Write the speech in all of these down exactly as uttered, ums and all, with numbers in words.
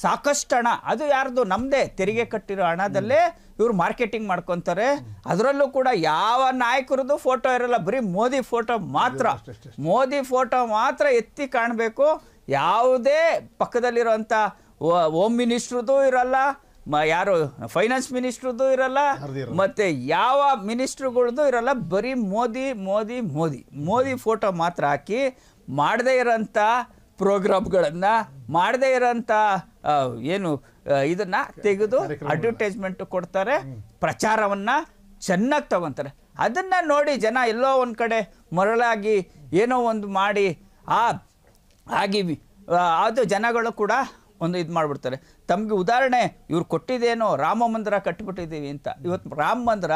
ಸಾಕಷ್ಟು ಹಣ, ಅದು ಯಾರ್ದು? ನಮ್ಮದೇ ತೆರಿಗೆ ಕಟ್ಟಿರೋ ಹಣದಲ್ಲೇ ಇವ್ರು ಮಾರ್ಕೆಟಿಂಗ್ ಮಾಡ್ಕೊತಾರೆ. ಅದರಲ್ಲೂ ಕೂಡ ಯಾವ ನಾಯಕರದ್ದು ಫೋಟೋ ಇರಲ್ಲ, ಬರೀ ಮೋದಿ ಫೋಟೋ ಮಾತ್ರ, ಮೋದಿ ಫೋಟೋ ಮಾತ್ರ ಎತ್ತಿ ಕಾಣಬೇಕು. ಯಾವುದೇ ಪಕ್ಕದಲ್ಲಿರೋಂಥ ಹೋಮ್ ಮಿನಿಸ್ಟ್ರದ್ದು ಇರಲ್ಲ, ಯಾರು ಫೈನಾನ್ಸ್ ಮಿನಿಸ್ಟ್ರದ್ದು ಇರಲ್ಲ, ಮತ್ತೆ ಯಾವ ಮಿನಿಸ್ಟ್ರುಗಳದ್ದು ಇರಲ್ಲ, ಬರೀ ಮೋದಿ ಮೋದಿ ಮೋದಿ ಮೋದಿ ಫೋಟೋ ಮಾತ್ರ ಹಾಕಿ ಮಾಡದೇ ಇರೋಂಥ ಪ್ರೋಗ್ರಾಮ್ಗಳನ್ನು, ಮಾಡದೇ ಇರೋಂಥ ಏನು ಇದನ್ನು ತೆಗೆದು ಅಡ್ವರ್ಟೈಸ್ಮೆಂಟ್ ಕೊಡ್ತಾರೆ, ಪ್ರಚಾರವನ್ನು ಚೆನ್ನಾಗಿ ತಗೊತಾರೆ. ಅದನ್ನು ನೋಡಿ ಜನ ಎಲ್ಲೋ ಒಂದು ಕಡೆ ಮರಳಾಗಿ ಏನೋ ಒಂದು ಮಾಡಿ ಆ ಆಗಿ ಅದು ಜನಗಳು ಕೂಡ ಒಂದು ಇದು ಮಾಡಿಬಿಡ್ತಾರೆ. ತಮಗೆ ಉದಾಹರಣೆ ಇವ್ರು ಕೊಟ್ಟಿದ್ದೇನೋ ರಾಮ ಮಂದಿರ ಕಟ್ಟಿಬಿಟ್ಟಿದ್ದೀವಿ ಅಂತ. ಇವತ್ತು ರಾಮ ಮಂದಿರ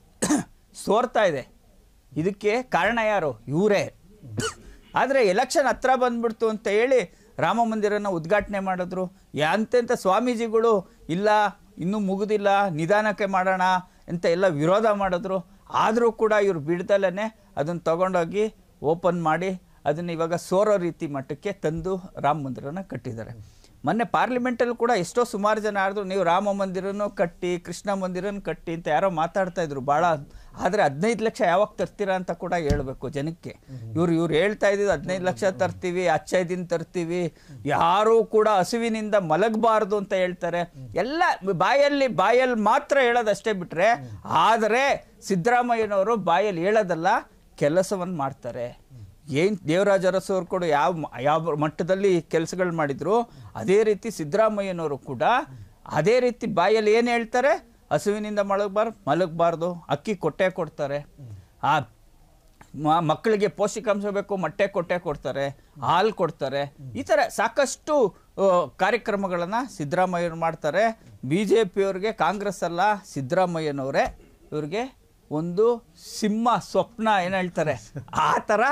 ಸೋರ್ತಾ ಇದೆ, ಇದಕ್ಕೆ ಕಾರಣ ಯಾರು? ಇವರೇ. ಆದರೆ ಎಲೆಕ್ಷನ್ ಹತ್ರ ಬಂದ್ಬಿಡ್ತು ಅಂತ ಹೇಳಿ ರಾಮ ಮಂದಿರನ ಉದ್ಘಾಟನೆ ಮಾಡಿದ್ರು. ಎಂತೆಂಥ ಸ್ವಾಮೀಜಿಗಳು ಇಲ್ಲ ಇನ್ನೂ ಮುಗಿದಿಲ್ಲ, ನಿಧಾನಕ್ಕೆ ಮಾಡೋಣ ಅಂತ ಎಲ್ಲ ವಿರೋಧ ಮಾಡಿದ್ರು. ಆದರೂ ಕೂಡ ಇವರು ಬಿಡ್ದಲೇ ಅದನ್ನು ತಗೊಂಡೋಗಿ ಓಪನ್ ಮಾಡಿ ಅದನ್ನು ಇವಾಗ ಸೋರೋ ರೀತಿ ಮಟ್ಟಕ್ಕೆ ತಂದು ರಾಮ ಮಂದಿರನ ಕಟ್ಟಿದ್ದಾರೆ. ಮೊನ್ನೆ ಪಾರ್ಲಿಮೆಂಟಲ್ಲಿ ಕೂಡ ಎಷ್ಟೋ ಸುಮಾರು ಜನ ಆಡಿದ್ರು, ನೀವು ರಾಮ ಮಂದಿರನೂ ಕಟ್ಟಿ ಕೃಷ್ಣ ಮಂದಿರನ ಕಟ್ಟಿ ಅಂತ ಯಾರೋ ಮಾತಾಡ್ತಾ ಇದ್ರು ಭಾಳ. ಆದರೆ ಹದಿನೈದು ಲಕ್ಷ ಯಾವಾಗ ತರ್ತೀರಾ ಅಂತ ಕೂಡ ಹೇಳಬೇಕು ಜನಕ್ಕೆ. ಇವ್ರು ಇವ್ರು ಹೇಳ್ತಾ ಇದ್ದಿದ್ದು ಹದಿನೈದು ಲಕ್ಷ ತರ್ತೀವಿ, ಅಚ್ಚ ದಿನ ತರ್ತೀವಿ, ಯಾರೂ ಕೂಡ ಹಸುವಿನಿಂದ ಮಲಗಬಾರ್ದು ಅಂತ ಹೇಳ್ತಾರೆ. ಎಲ್ಲ ಬಾಯಲ್ಲಿ ಬಾಯಲ್ಲಿ ಮಾತ್ರ ಹೇಳೋದಷ್ಟೇ ಬಿಟ್ಟರೆ, ಆದರೆ ಸಿದ್ದರಾಮಯ್ಯನವರು ಬಾಯಲ್ಲಿ ಹೇಳೋದಲ್ಲ, ಕೆಲಸವನ್ನು ಮಾಡ್ತಾರೆ. ಏನು ದೇವರಾಜ ಅರಸು ಅವ್ರು ಕೂಡ ಯಾವ ಯಾವ ಮಟ್ಟದಲ್ಲಿ ಕೆಲಸಗಳು ಮಾಡಿದ್ರು, ಅದೇ ರೀತಿ ಸಿದ್ದರಾಮಯ್ಯನವರು ಕೂಡ ಅದೇ ರೀತಿ ಬಾಯಲ್ಲಿ ಏನು ಹೇಳ್ತಾರೆ, ಹಸುವಿನಿಂದ ಮಲಗಬಾರ್ದು ಮಲಗಬಾರ್ದು ಅಕ್ಕಿ ಕೊಟ್ಟೆ ಕೊಡ್ತಾರೆ, ಆ ಮಕ್ಕಳಿಗೆ ಪೌಷ್ಟಿಕಾಂಶ ಬೇಕು ಮೊಟ್ಟೆ ಕೊಟ್ಟೆ ಕೊಡ್ತಾರೆ, ಹಾಲು ಕೊಡ್ತಾರೆ. ಈ ಥರ ಸಾಕಷ್ಟು ಕಾರ್ಯಕ್ರಮಗಳನ್ನು ಸಿದ್ದರಾಮಯ್ಯವ್ರು ಮಾಡ್ತಾರೆ. ಬಿ ಜೆ ಪಿಯವ್ರಿಗೆ ಕಾಂಗ್ರೆಸ್ ಅಲ್ಲ, ಸಿದ್ದರಾಮಯ್ಯನವರೇ ಇವ್ರಿಗೆ ಒಂದು ಸಿಂಹ ಸ್ವಪ್ನ ಏನು ಹೇಳ್ತಾರೆ ಆ ಥರ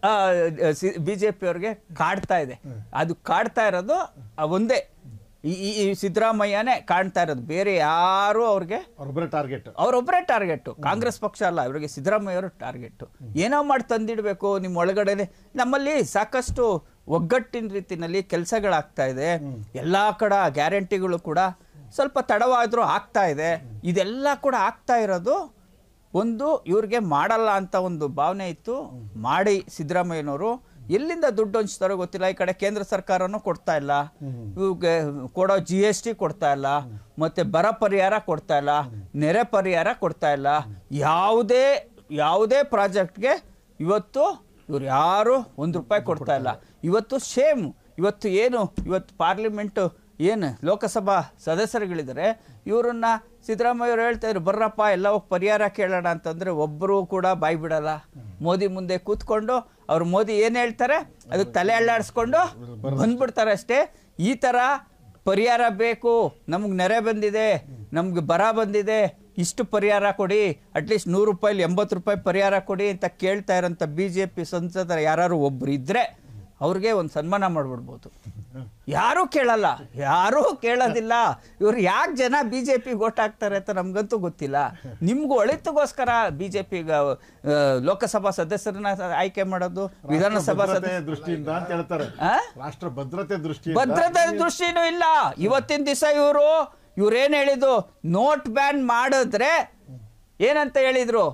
ಬಿ ಜೆ ಪಿಯವ್ರಿಗೆ ಕಾಡ್ತಾ ಇದೆ. ಅದು ಕಾಡ್ತಾ ಇರೋದು ಒಂದೇ, ಈ ಈ ಸಿದ್ದರಾಮಯ್ಯನೇ ಕಾಣ್ತಾ ಇರೋದು, ಬೇರೆ ಯಾರು ಅವ್ರಿಗೆ ಟಾರ್ಗೆಟ್ ಅವರೊಬ್ಬರೇ ಟಾರ್ಗೆಟ್. ಕಾಂಗ್ರೆಸ್ ಪಕ್ಷ ಅಲ್ಲ, ಇವರಿಗೆ ಸಿದ್ದರಾಮಯ್ಯ ಅವರು ಟಾರ್ಗೆಟ್. ಏನೋ ಮಾಡಿ ತಂದಿಡಬೇಕು ನಿಮ್ಮ ಒಳಗಡೆನೆ. ನಮ್ಮಲ್ಲಿ ಸಾಕಷ್ಟು ಒಗ್ಗಟ್ಟಿನ ರೀತಿಯಲ್ಲಿ ಕೆಲಸಗಳಾಗ್ತಾ ಇದೆ. ಎಲ್ಲ ಕಡೆ ಗ್ಯಾರಂಟಿಗಳು ಕೂಡ ಸ್ವಲ್ಪ ತಡವಾದರೂ ಆಗ್ತಾ ಇದೆ. ಇದೆಲ್ಲ ಕೂಡ ಆಗ್ತಾ ಇರೋದು ಒಂದು ಇವ್ರಿಗೆ ಮಾಡಲ್ಲ ಅಂತ ಒಂದು ಭಾವನೆ ಇತ್ತು. ಮಾಡಿ ಸಿದ್ದರಾಮಯ್ಯನವರು ಎಲ್ಲಿಂದ ದುಡ್ಡು ಹಂಚ್ತಾರೋ ಗೊತ್ತಿಲ್ಲ. ಈ ಕಡೆ ಕೇಂದ್ರ ಸರ್ಕಾರನೂ ಕೊಡ್ತಾ ಇಲ್ಲ, ಇವ್ಗೆ ಕೊಡೋ ಜಿ ಎಸ್ ಟಿ ಕೊಡ್ತಾ ಇಲ್ಲ, ಮತ್ತೆ ಬರ ಪರಿಹಾರ ಕೊಡ್ತಾ ಇಲ್ಲ, ನೆರೆ ಪರಿಹಾರ ಕೊಡ್ತಾ ಇಲ್ಲ. ಯಾವುದೇ ಯಾವುದೇ ಪ್ರಾಜೆಕ್ಟ್ಗೆ ಇವತ್ತು ಇವ್ರು ಯಾರು ಒಂದು ರೂಪಾಯಿ ಕೊಡ್ತಾ ಇಲ್ಲ. ಇವತ್ತು ಶೇಮ್. ಇವತ್ತು ಏನು ಇವತ್ತು ಪಾರ್ಲಿಮೆಂಟು ಏನು ಲೋಕಸಭಾ ಸದಸ್ಯರುಗಳಿದ್ದಾರೆ, ಇವರನ್ನ ಸಿದ್ದರಾಮಯ್ಯವ್ರು ಹೇಳ್ತಾ ಇದ್ರು ಬರ್ರಪ್ಪ ಎಲ್ಲ ಹೋಗಿ ಪರಿಹಾರ ಕೇಳೋಣ ಅಂತಂದರೆ ಒಬ್ಬರು ಕೂಡ ಬಾಯಿ ಬಿಡಲ್ಲ. ಮೋದಿ ಮುಂದೆ ಕೂತ್ಕೊಂಡು ಅವ್ರು ಮೋದಿ ಏನು ಹೇಳ್ತಾರೆ ಅದಕ್ಕೆ ತಲೆ ಅಳ್ಳಾಡಿಸ್ಕೊಂಡು ಬಂದ್ಬಿಡ್ತಾರೆ ಅಷ್ಟೇ. ಈ ಥರ ಪರಿಹಾರ ಬೇಕು, ನಮ್ಗೆ ನೆರೆ ಬಂದಿದೆ, ನಮ್ಗೆ ಬರ ಬಂದಿದೆ, ಇಷ್ಟು ಪರಿಹಾರ ಕೊಡಿ, ಅಟ್ಲೀಸ್ಟ್ ನೂರು ರೂಪಾಯಿಲಿ ಎಂಬತ್ತು ರೂಪಾಯಿ ಪರಿಹಾರ ಕೊಡಿ ಅಂತ ಕೇಳ್ತಾ ಇರೋಂಥ ಬಿ ಜೆ ಪಿ ಸಂಸದರ ಯಾರು ಒಬ್ರು ಇದ್ದರೆ ಅವ್ರಿಗೆ ಒಂದು ಸನ್ಮಾನ ಮಾಡಿಬಿಡ್ಬೋದು. ಯಾರೂ ಕೇಳಲ್ಲ, ಯಾರೂ ಕೇಳೋದಿಲ್ಲ. ಇವ್ರು ಯಾಕೆ ಜನ ಬಿ ಜೆ ಪಿಗೆ ಓಟ್ ಹಾಕ್ತಾರೆ ಅಂತ ನಮ್ಗಂತೂ ಗೊತ್ತಿಲ್ಲ. ನಿಮ್ಗೂ ಒಳಿತಗೋಸ್ಕರ ಬಿ ಜೆ ಪಿ ಲೋಕಸಭಾ ಸದಸ್ಯರನ್ನ ಆಯ್ಕೆ ಮಾಡೋದು, ವಿಧಾನಸಭಾ ದೃಷ್ಟಿಯಿಂದ ಅಂತ ಹೇಳ್ತಾರೆ. ರಾಷ್ಟ್ರ ಭದ್ರತೆ ದೃಷ್ಟಿ ಭದ್ರತೆ ದೃಷ್ಟಿನೂ ಇಲ್ಲ. ಇವತ್ತಿನ ದಿವಸ ಇವರು ಇವ್ರೇನು ಹೇಳಿದ್ರು, ನೋಟ್ ಬ್ಯಾನ್ ಮಾಡಿದ್ರೆ ಏನಂತ ಹೇಳಿದ್ರು,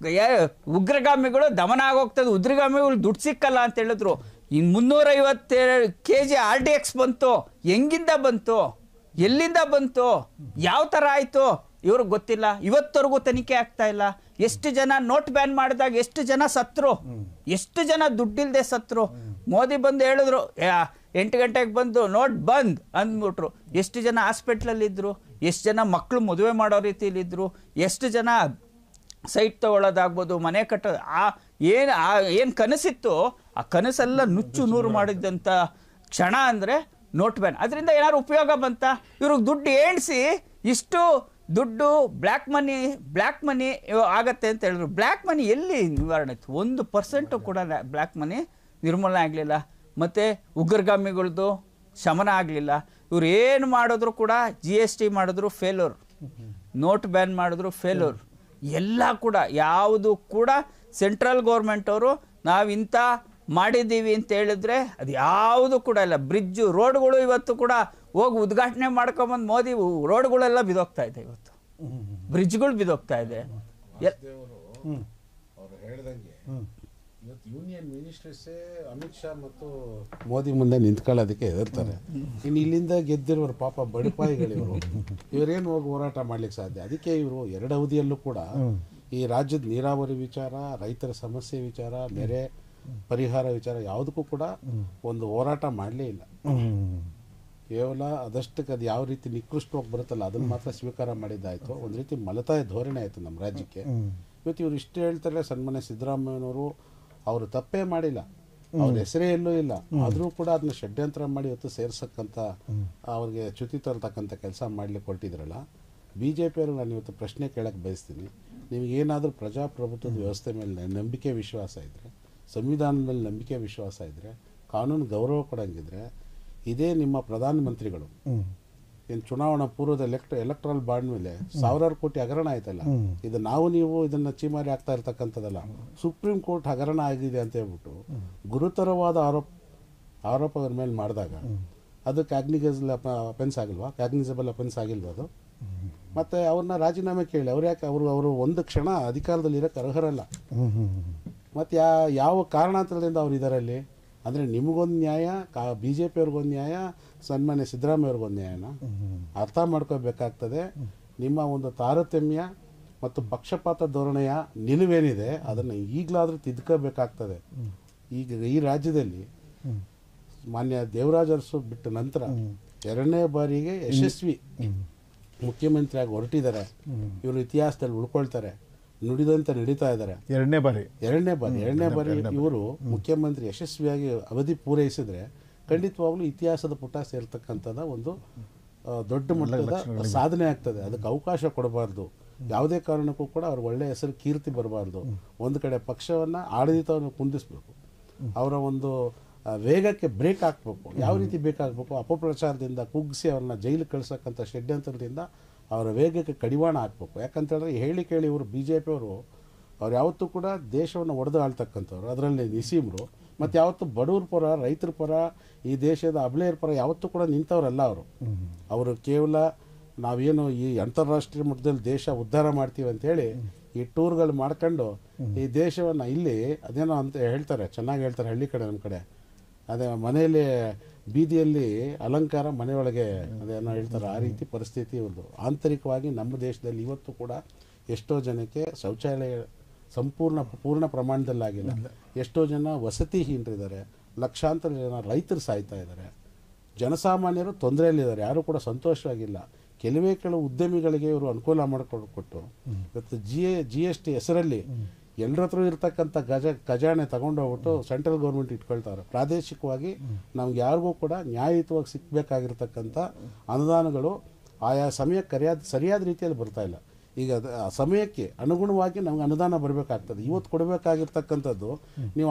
ಉಗ್ರಗಾಮಿಗಳು ದಮನ ಆಗೋಗ್ತದೆ, ಉಗ್ರಗಾಮಿಗಳು ದುಡ್ಡು ಸಿಕ್ಕಲ್ಲ ಅಂತ ಹೇಳಿದ್ರು. ಇನ್ನು ಮುನ್ನೂರೈವತ್ತೇಳು K G R D X ಬಂತು. ಹೆಂಗಿಂದ ಬಂತು, ಎಲ್ಲಿಂದ ಬಂತು, ಯಾವ ಥರ ಆಯಿತು ಇವ್ರಿಗೆ ಗೊತ್ತಿಲ್ಲ. ಇವತ್ತವರೆಗೂ ತನಿಖೆ ಆಗ್ತಾ ಇಲ್ಲ. ಎಷ್ಟು ಜನ ನೋಟ್ ಬ್ಯಾನ್ ಮಾಡಿದಾಗ ಎಷ್ಟು ಜನ ಸತ್ರು, ಎಷ್ಟು ಜನ ದುಡ್ಡಿಲ್ಲದೆ ಸತ್ರು. ಮೋದಿ ಬಂದು ಹೇಳಿದ್ರು ಎಂಟು ಗಂಟೆಗೆ ಬಂದು ನೋಟ್ ಬಂದ್ ಅಂದ್ಬಿಟ್ರು. ಎಷ್ಟು ಜನ ಹಾಸ್ಪಿಟ್ಲಲ್ಲಿದ್ದರು, ಎಷ್ಟು ಜನ ಮಕ್ಕಳು ಮದುವೆ ಮಾಡೋ ರೀತಿಯಲ್ಲಿದ್ದರು, ಎಷ್ಟು ಜನ ಸೈಟ್ ತಗೊಳ್ಳೋದಾಗ್ಬೋದು, ಮನೆ ಕಟ್ಟೋದು, ಆ ಏನು ಆ ಏನು ಕನಸಿತ್ತು ಆ ಕನಸೆಲ್ಲ ನುಚ್ಚು ನೂರು ಮಾಡಿದ್ದಂಥ ಕ್ಷಣ ಅಂದರೆ ನೋಟ್ ಬ್ಯಾನ್. ಅದರಿಂದ ಏನಾದ್ರು ಉಪಯೋಗ ಬಂತ? ಇವ್ರಿಗೆ ದುಡ್ಡು ಏಣಿಸಿ ಇಷ್ಟು ದುಡ್ಡು ಬ್ಲ್ಯಾಕ್ ಮನಿ ಬ್ಲ್ಯಾಕ್ ಮನಿ ಆಗತ್ತೆ ಅಂತ ಹೇಳಿದ್ರು. ಬ್ಲ್ಯಾಕ್ ಮನಿ ಎಲ್ಲಿ ನಿವಾರಣೆ ಇತ್ತು? ಒಂದು ಪರ್ಸೆಂಟು ಕೂಡ ಬ್ಲ್ಯಾಕ್ ಮನಿ ನಿರ್ಮೂಲನೆ ಆಗಲಿಲ್ಲ. ಮತ್ತು ಉಗ್ರಗಾಮಿಗಳದ್ದು ಶಮನ ಆಗಲಿಲ್ಲ. ಇವ್ರು ಏನು ಮಾಡಿದ್ರು ಕೂಡ ಜಿ ಎಸ್ ಟಿ ಮಾಡಿದ್ರು ಫೇಲ್ಯೂರ್, ನೋಟ್ ಬ್ಯಾನ್ ಮಾಡಿದ್ರು ಫೇಲ್ಯೂರ್. ಎಲ್ಲ ಕೂಡ ಯಾವುದು ಕೂಡ ಸೆಂಟ್ರಲ್ ಗೌರ್ಮೆಂಟ್ ಅವರು ನಾವು ಇಂಥ ಮಾಡಿದ್ದೀವಿ ಅಂತ ಹೇಳಿದ್ರೆ ಅದು ಯಾವುದು ಕೂಡ ಇಲ್ಲ. ಬ್ರಿಡ್ಜು ರೋಡ್ಗಳು ಇವತ್ತು ಕೂಡ ಹೋಗಿ ಉದ್ಘಾಟನೆ ಮಾಡ್ಕೊಂಬಂದು ಮೋದಿ ರೋಡ್ಗಳೆಲ್ಲ ಬಿದೋಗ್ತಾ ಇದೆ ಇವತ್ತು, ಬ್ರಿಡ್ಜ್ಗಳು ಬಿದೋಗ್ತಾ ಇದೆ. ಅವರು ಹೇಳ್ದಂಗೆ ಇವತ್ತು ಯೂನಿಯನ್ ಮಿನಿಸ್ಟರ್ಸೇ ಅಮಿತ್ ಶಾ ಮತ್ತು ಮೋದಿ ಮುಂದೆ ನಿಂತ್ಕೊಳ್ಳೋದಕ್ಕೆ ಹೆದರ್ತಾರೆ. ಇನ್ನು ಇಲ್ಲಿಂದ ಗೆದ್ದಿರೋರು ಪಾಪ ಬಡಪಾಯಿಗಳಿವರು, ಇವರೇನು ಹೋಗಿ ಹೋರಾಟ ಮಾಡ್ಲಿಕ್ಕೆ ಸಾಧ್ಯ? ಅದಕ್ಕೆ ಇವರು ಎರಡು ಅವಧಿಯಲ್ಲೂ ಕೂಡ ಈ ರಾಜ್ಯದ ನೀರಾವರಿ ವಿಚಾರ, ರೈತರ ಸಮಸ್ಯೆ ವಿಚಾರ, ನೆರೆ ಪರಿಹಾರ ವಿಚಾರ ಯಾವುದಕ್ಕೂ ಕೂಡ ಒಂದು ಹೋರಾಟ ಮಾಡಲೇ ಇಲ್ಲ. ಕೇವಲ ಅದಷ್ಟಕ್ಕೆ ಅದು ಯಾವ ರೀತಿ ನಿಕೃಷ್ಟವಾಗಿ ಬರುತ್ತಲ್ಲ ಅದನ್ನು ಮಾತ್ರ ಸ್ವೀಕಾರ ಮಾಡಿದ್ದಾಯಿತು. ಒಂದು ರೀತಿ ಮಲತಾಯ ಧೋರಣೆ ಆಯಿತು ನಮ್ಮ ರಾಜ್ಯಕ್ಕೆ. ಇವತ್ತು ಇವರು ಇಷ್ಟು ಹೇಳ್ತಾರೆ, ಸನ್ಮಾನ್ಯ ಸಿದ್ದರಾಮಯ್ಯನವರು ಅವರು ತಪ್ಪೇ ಮಾಡಿಲ್ಲ, ಅವ್ರ ಹೆಸರೇ ಎಲ್ಲೂ ಇಲ್ಲ, ಆದರೂ ಕೂಡ ಅದನ್ನ ಷಡ್ಯಂತ್ರ ಮಾಡಿ ಇವತ್ತು ಸೇರ್ಸಕ್ಕಂಥ ಅವ್ರಿಗೆ ಚ್ಯುತಿ ತರ್ತಕ್ಕಂಥ ಕೆಲಸ ಮಾಡ್ಲಿಕ್ಕೆ ಹೊರಟಿದ್ರಲ್ಲ. ಬಿ ಜೆ ಪಿಯವರು ನಾನು ಇವತ್ತು ಪ್ರಶ್ನೆ ಕೇಳಕ್ಕೆ ಬಯಸ್ತೀನಿ, ನಿಮಗೇನಾದರೂ ಪ್ರಜಾಪ್ರಭುತ್ವದ ವ್ಯವಸ್ಥೆ ಮೇಲೆ ನಂಬಿಕೆ ವಿಶ್ವಾಸ ಇದ್ದರೆ, ಸಂವಿಧಾನದ ಮೇಲೆ ನಂಬಿಕೆ ವಿಶ್ವಾಸ ಇದ್ದರೆ, ಕಾನೂನು ಗೌರವ ಕೊಡಂಗಿದ್ರೆ, ಇದೇ ನಿಮ್ಮ ಪ್ರಧಾನಮಂತ್ರಿಗಳು ಏನು ಚುನಾವಣಾ ಪೂರ್ವದ ಎಲೆಕ್ಟ್ ಎಲೆಕ್ಟ್ರಲ್ ಬಾಂಡ್ ಮೇಲೆ ಸಾವಿರಾರು ಕೋಟಿ ಹಗರಣ ಆಯ್ತಲ್ಲ, ಇದು ನಾವು ನೀವು ಇದನ್ನ ಚೀಮಾರಿ ಆಗ್ತಾ ಇರ್ತಕ್ಕಂಥದ್ದಲ್ಲ. ಸುಪ್ರೀಂ ಕೋರ್ಟ್ ಹಗರಣ ಆಗಿದೆ ಅಂತ ಹೇಳ್ಬಿಟ್ಟು ಗುರುತರವಾದ ಆರೋಪ ಆರೋಪ ಅವ್ರ ಮೇಲೆ ಮಾಡಿದಾಗ ಅದು ಕ್ಯಾಗ್ನಿಗಲ್ ಅಫೆನ್ಸ್ ಆಗಿಲ್ವಾ? ಕ್ಯಾಗ್ನಿಸಬಲ್ ಅಫೆನ್ಸ್ ಆಗಿಲ್ವಾ ಅದು? ಮತ್ತೆ ಅವ್ರನ್ನ ರಾಜೀನಾಮೆ ಕೇಳಿ, ಅವ್ರು ಯಾಕೆ ಅವರು ಅವರು ಒಂದು ಕ್ಷಣ ಅಧಿಕಾರದಲ್ಲಿ ಇರೋಕ್ಕೆ ಅರ್ಹರಲ್ಲ. ಮತ್ತು ಯಾ ಯಾವ ಕಾರಣಾಂತರದಿಂದ ಅವ್ರು ಇದ್ದಾರೆ ಅಲ್ಲಿ ಅಂದರೆ ನಿಮಗೊಂದು ನ್ಯಾಯ, ಕಾ ಬಿ ಜೆ ಪಿಯವ್ರಿಗೊಂದು ನ್ಯಾಯ, ಸನ್ಮಾನ್ಯ ಸಿದ್ದರಾಮಯ್ಯವ್ರಿಗೊಂದು ನ್ಯಾಯನ ಅರ್ಥ ಮಾಡ್ಕೋಬೇಕಾಗ್ತದೆ. ನಿಮ್ಮ ಒಂದು ತಾರತಮ್ಯ ಮತ್ತು ಪಕ್ಷಪಾತ ಧೋರಣೆಯ ನಿಲುವೇನಿದೆ ಅದನ್ನು ಈಗಲಾದರೂ ತಿದ್ಕೋಬೇಕಾಗ್ತದೆ. ಈಗ ಈ ರಾಜ್ಯದಲ್ಲಿ ಮಾನ್ಯ ದೇವರಾಜ ಅರಸು ಬಿಟ್ಟ ನಂತರ ಎರಡನೇ ಬಾರಿಗೆ ಯಶಸ್ವಿ ಮುಖ್ಯಮಂತ್ರಿಯಾಗಿ ಹೊರಟಿದ್ದಾರೆ. ಇವರು ಇತಿಹಾಸದಲ್ಲಿ ಉಳ್ಕೊಳ್ತಾರೆ, ನುಡಿದಂತೆ ನಡೀತಾ ಇದ್ದಾರೆ. ಎರಡನೇ ಬಾರಿ ಎರಡನೇ ಬಾರಿ ಎರಡನೇ ಬಾರಿ ಇವರು ಮುಖ್ಯಮಂತ್ರಿ ಯಶಸ್ವಿಯಾಗಿ ಅವಧಿ ಪೂರೈಸಿದ್ರೆ ಖಂಡಿತವಾಗ್ಲೂ ಇತಿಹಾಸದ ಪುಟ ಸೇರ್ತಕ್ಕಂಥದ ಒಂದು ದೊಡ್ಡ ಮಟ್ಟದ ಸಾಧನೆ ಆಗ್ತದೆ. ಅದಕ್ಕೆ ಅವಕಾಶ ಕೊಡಬಾರ್ದು. ಯಾವುದೇ ಕಾರಣಕ್ಕೂ ಕೂಡ ಅವ್ರ ಒಳ್ಳೆಯ ಹೆಸರು ಕೀರ್ತಿ ಬರಬಾರ್ದು. ಒಂದು ಕಡೆ ಪಕ್ಷವನ್ನು ಆಡಳಿತವನ್ನು ಕುಂದಿಸ್ಬೇಕು, ಅವರ ಒಂದು ವೇಗಕ್ಕೆ ಬ್ರೇಕ್ ಹಾಕ್ಬೇಕು. ಯಾವ ರೀತಿ ಬೇಕಾಗಬೇಕು? ಅಪಪ್ರಚಾರದಿಂದ ಕುಗ್ಗಿಸಿ ಅವ್ರನ್ನ ಜೈಲಿಗೆ ಕಳ್ಸಕ್ಕಂಥ ಷಡ್ಯಂತ್ರದಿಂದ ಅವರ ವೇಗಕ್ಕೆ ಕಡಿವಾಣ ಹಾಕ್ಬೇಕು. ಯಾಕಂತೇಳಿದ್ರೆ ಹೇಳಿ ಕೇಳಿ ಇವರು ಬಿ ಜೆ ಪಿಯವರು ಅವ್ರು ಯಾವತ್ತೂ ಕೂಡ ದೇಶವನ್ನು ಒಡೆದು ಆಳ್ತಕ್ಕಂಥವ್ರು, ಅದರಲ್ಲಿ ನಿಸೀಮರು. ಮತ್ತು ಯಾವತ್ತೂ ಬಡವ್ರ ಪರ, ರೈತರ ಪರ, ಈ ದೇಶದ ಅಬಲೆಯರ ಪರ ಯಾವತ್ತೂ ಕೂಡ ನಿಂತವರಲ್ಲ ಅವರು. ಅವರು ಕೇವಲ ನಾವೇನು ಈ ಅಂತಾರಾಷ್ಟ್ರೀಯ ಮಟ್ಟದಲ್ಲಿ ದೇಶ ಉದ್ಧಾರ ಮಾಡ್ತೀವಿ ಅಂತೇಳಿ ಈ ಟೂರ್ಗಳು ಮಾಡ್ಕೊಂಡು ಈ ದೇಶವನ್ನು ಇಲ್ಲಿ ಅದೇನೋ ಅಂತ ಹೇಳ್ತಾರೆ, ಚೆನ್ನಾಗಿ ಹೇಳ್ತಾರೆ ಹಳ್ಳಿ ಕಡೆ, ನಮ್ಮ ಕಡೆ ಅದೇ ಮನೆಯಲ್ಲಿ ಬೀದಿಯಲ್ಲಿ ಅಲಂಕಾರ, ಮನೆಯೊಳಗೆ ಅದೇನೋ ಹೇಳ್ತಾರೆ, ಆ ರೀತಿ ಪರಿಸ್ಥಿತಿ ಇವ್ರದ್ದು. ಆಂತರಿಕವಾಗಿ ನಮ್ಮ ದೇಶದಲ್ಲಿ ಇವತ್ತು ಕೂಡ ಎಷ್ಟೋ ಜನಕ್ಕೆ ಶೌಚಾಲಯ ಸಂಪೂರ್ಣ ಪೂರ್ಣ ಪ್ರಮಾಣದಲ್ಲಾಗಿಲ್ಲ. ಎಷ್ಟೋ ಜನ ವಸತಿಹೀನರಿದ್ದಾರೆ, ಲಕ್ಷಾಂತರ ಜನ ರೈತರು ಸಾಯ್ತಾ ಇದ್ದಾರೆ, ಜನಸಾಮಾನ್ಯರು ತೊಂದರೆಯಲ್ಲಿದ್ದಾರೆ, ಯಾರೂ ಕೂಡ ಸಂತೋಷವಾಗಿಲ್ಲ. ಕೆಲವೇ ಕೆಲವು ಉದ್ಯಮಿಗಳಿಗೆ ಇವರು ಅನುಕೂಲ ಮಾಡಿಕೊಂಡು ಕೊಟ್ಟು ಇವತ್ತು G A G S T ಹೆಸರಲ್ಲಿ ಎಲ್ಲರ ಹತ್ರ ಇರ್ತಕ್ಕಂಥ ಗಜ ಖಜಾನೆ ತಗೊಂಡೋಗ್ಬಿಟ್ಟು ಸೆಂಟ್ರಲ್ ಗೌರ್ಮೆಂಟ್ ಇಟ್ಕೊಳ್ತಾರೆ. ಪ್ರಾದೇಶಿಕವಾಗಿ ನಮ್ಗೆ ಯಾರಿಗೂ ಕೂಡ ನ್ಯಾಯಯುತವಾಗಿ ಸಿಕ್ಕಬೇಕಾಗಿರ್ತಕ್ಕಂಥ ಅನುದಾನಗಳು ಆಯಾ ಸಮಯಕ್ಕೆ ಕರಿಯಾದ ಸರಿಯಾದ ರೀತಿಯಲ್ಲಿ ಬರ್ತಾ ಇಲ್ಲ. ಈಗ ಆ ಸಮಯಕ್ಕೆ ಅನುಗುಣವಾಗಿ ನಮ್ಗೆ ಅನುದಾನ ಬರಬೇಕಾಗ್ತದೆ. ಇವತ್ತು ಕೊಡಬೇಕಾಗಿರ್ತಕ್ಕಂಥದ್ದು ನೀವು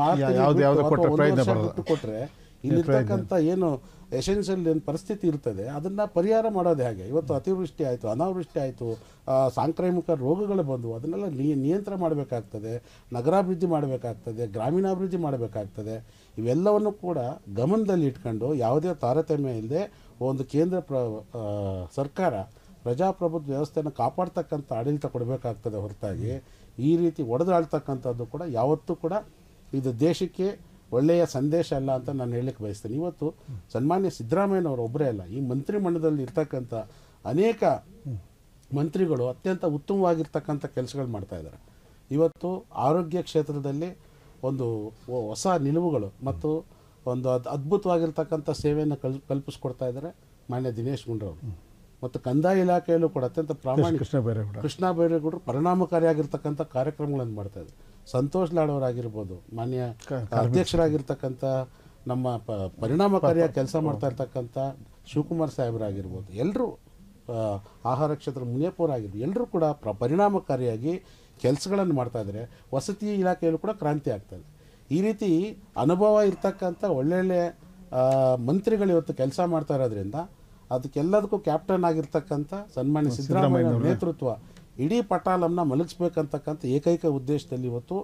ಬಿಟ್ಟು ಕೊಟ್ಟರೆ ಇಲ್ಲಿರ್ತಕ್ಕಂಥ ಏನು ಎಸೆನ್ಷಿಯಲ್ ಏನು ಪರಿಸ್ಥಿತಿ ಇರ್ತದೆ ಅದನ್ನು ಪರಿಹಾರ ಮಾಡೋದು ಹೇಗೆ? ಇವತ್ತು ಅತಿವೃಷ್ಟಿ ಆಯಿತು, ಅನಾವೃಷ್ಟಿ ಆಯಿತು, ಸಾಂಕ್ರಾಮಿಕ ರೋಗಗಳು ಬಂದವು, ಅದನ್ನೆಲ್ಲ ನಿಯಂತ್ರಣ ಮಾಡಬೇಕಾಗ್ತದೆ, ನಗರಾಭಿವೃದ್ಧಿ ಮಾಡಬೇಕಾಗ್ತದೆ, ಗ್ರಾಮೀಣಾಭಿವೃದ್ಧಿ ಮಾಡಬೇಕಾಗ್ತದೆ. ಇವೆಲ್ಲವನ್ನು ಕೂಡ ಗಮನದಲ್ಲಿ ಇಟ್ಕೊಂಡು ಯಾವುದೇ ತಾರತಮ್ಯ ಇಲ್ಲದೆ ಒಂದು ಕೇಂದ್ರ ಪ್ರ ಸರ್ಕಾರ ಪ್ರಜಾಪ್ರಭುತ್ವ ವ್ಯವಸ್ಥೆಯನ್ನು ಕಾಪಾಡ್ತಕ್ಕಂಥ ಆಡಳಿತ ಕೊಡಬೇಕಾಗ್ತದೆ ಹೊರತಾಗಿ ಈ ರೀತಿ ಒಡೆದಾಳ್ತಕ್ಕಂಥದ್ದು ಕೂಡ ಯಾವತ್ತೂ ಕೂಡ ಇದು ದೇಶಕ್ಕೆ ಒಳ್ಳೆಯ ಸಂದೇಶ ಅಲ್ಲ ಅಂತ ನಾನು ಹೇಳಲಿಕ್ಕೆ ಬಯಸ್ತೇನೆ. ಇವತ್ತು ಸನ್ಮಾನ್ಯ ಸಿದ್ದರಾಮಯ್ಯನವರು ಒಬ್ಬರೇ ಅಲ್ಲ, ಈ ಮಂತ್ರಿಮಂಡಲದಲ್ಲಿ ಇರ್ತಕ್ಕಂಥ ಅನೇಕ ಮಂತ್ರಿಗಳು ಅತ್ಯಂತ ಉತ್ತಮವಾಗಿರ್ತಕ್ಕಂಥ ಕೆಲಸಗಳು ಮಾಡ್ತಾ ಇದ್ದಾರೆ. ಇವತ್ತು ಆರೋಗ್ಯ ಕ್ಷೇತ್ರದಲ್ಲಿ ಒಂದು ಹೊಸ ನಿಲುವುಗಳು ಮತ್ತು ಒಂದು ಅದ್ ಅದ್ಭುತವಾಗಿರ್ತಕ್ಕಂಥ ಸೇವೆಯನ್ನು ಕಲ್ ಕಲ್ಪಿಸ್ಕೊಡ್ತಾ ಇದ್ದಾರೆ ಮಾನ್ಯ ದಿನೇಶ್ ಗುಂಡೂರಾವ್. ಮತ್ತು ಕಂದಾಯ ಇಲಾಖೆಯಲ್ಲೂ ಕೂಡ ಅತ್ಯಂತ ಪ್ರಾಮಾಣಿಕ ಕೃಷ್ಣ ಬೈರೇಗೌಡ ಕೃಷ್ಣ ಬೈರೇಗೌಡರು ಪರಿಣಾಮಕಾರಿಯಾಗಿರ್ತಕ್ಕಂಥ ಕಾರ್ಯಕ್ರಮಗಳನ್ನು ಮಾಡ್ತಾ ಇದ್ದಾರೆ. ಸಂತೋಷ್ ಲಾಡ್ ಅವರಾಗಿರ್ಬೋದು, ಮಾನ್ಯ ಅಧ್ಯಕ್ಷರಾಗಿರ್ತಕ್ಕಂಥ ನಮ್ಮ ಪ ಪರಿಣಾಮಕಾರಿಯಾಗಿ ಕೆಲಸ ಮಾಡ್ತಾ ಇರ್ತಕ್ಕಂಥ ಶಿವಕುಮಾರ್ ಸಾಹೇಬರಾಗಿರ್ಬೋದು, ಎಲ್ಲರೂ ಆಹಾರ ಕ್ಷೇತ್ರ ಮುನಿಯಪ್ಪವರಾಗಿರ್ಬೋದು, ಎಲ್ಲರೂ ಕೂಡ ಪ್ರ ಪರಿಣಾಮಕಾರಿಯಾಗಿ ಕೆಲಸಗಳನ್ನು ಮಾಡ್ತಾ ಇದ್ದಾರೆ. ವಸತಿ ಇಲಾಖೆಯಲ್ಲೂ ಕೂಡ ಕ್ರಾಂತಿ ಆಗ್ತದೆ. ಈ ರೀತಿ ಅನುಭವ ಇರ್ತಕ್ಕಂಥ ಒಳ್ಳೊಳ್ಳೆ ಮಂತ್ರಿಗಳು ಇವತ್ತು ಕೆಲಸ ಮಾಡ್ತಾ ಇರೋದ್ರಿಂದ ಅದಕ್ಕೆಲ್ಲದಕ್ಕೂ ಕ್ಯಾಪ್ಟನ್ ಆಗಿರ್ತಕ್ಕಂಥ ಸನ್ಮಾನ್ಯ ಸಿದ್ದರಾಮಯ್ಯ ನೇತೃತ್ವ ಇಡೀ ಪಟಾಲಂನ ಮಲಗಿಸ್ಬೇಕಂತಕ್ಕಂಥ ಏಕೈಕ ಉದ್ದೇಶದಲ್ಲಿ ಇವತ್ತು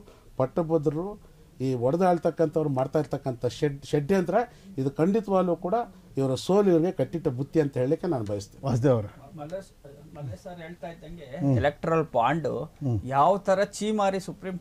ಪಟ್ಟಭದ್ರರು ಈ ಒಡೆದಾಳ್ತಕ್ಕಂಥವ್ರು ಮಾಡ್ತಾ ಇರ್ತಕ್ಕಂಥ ಷಡ್ ಷಡ್ಯಂತ್ರ ಇದು ಖಂಡಿತವಾಗ್ಲೂ ಕೂಡ ಇವರ ಸೋಲು ಇವರಿಗೆ ಕಟ್ಟಿಟ್ಟ ಬುತ್ತಿ ಅಂತ ಹೇಳಲಿಕ್ಕೆ ನಾನು ಬಯಸ್ತೇನೆ. ವಾಸುದೇವ್ ಅವರು ಮಲ್ಲೇಶ್ ಸರ್ ಹೇಳ್ತಾ ಇದ್ದಂಗೆ ಎಲೆಕ್ಟ್ರಲ್ ಬಾಂಡ್ ಯಾವ ತರ ಚೀಮಾರಿ ಸುಪ್ರೀಂ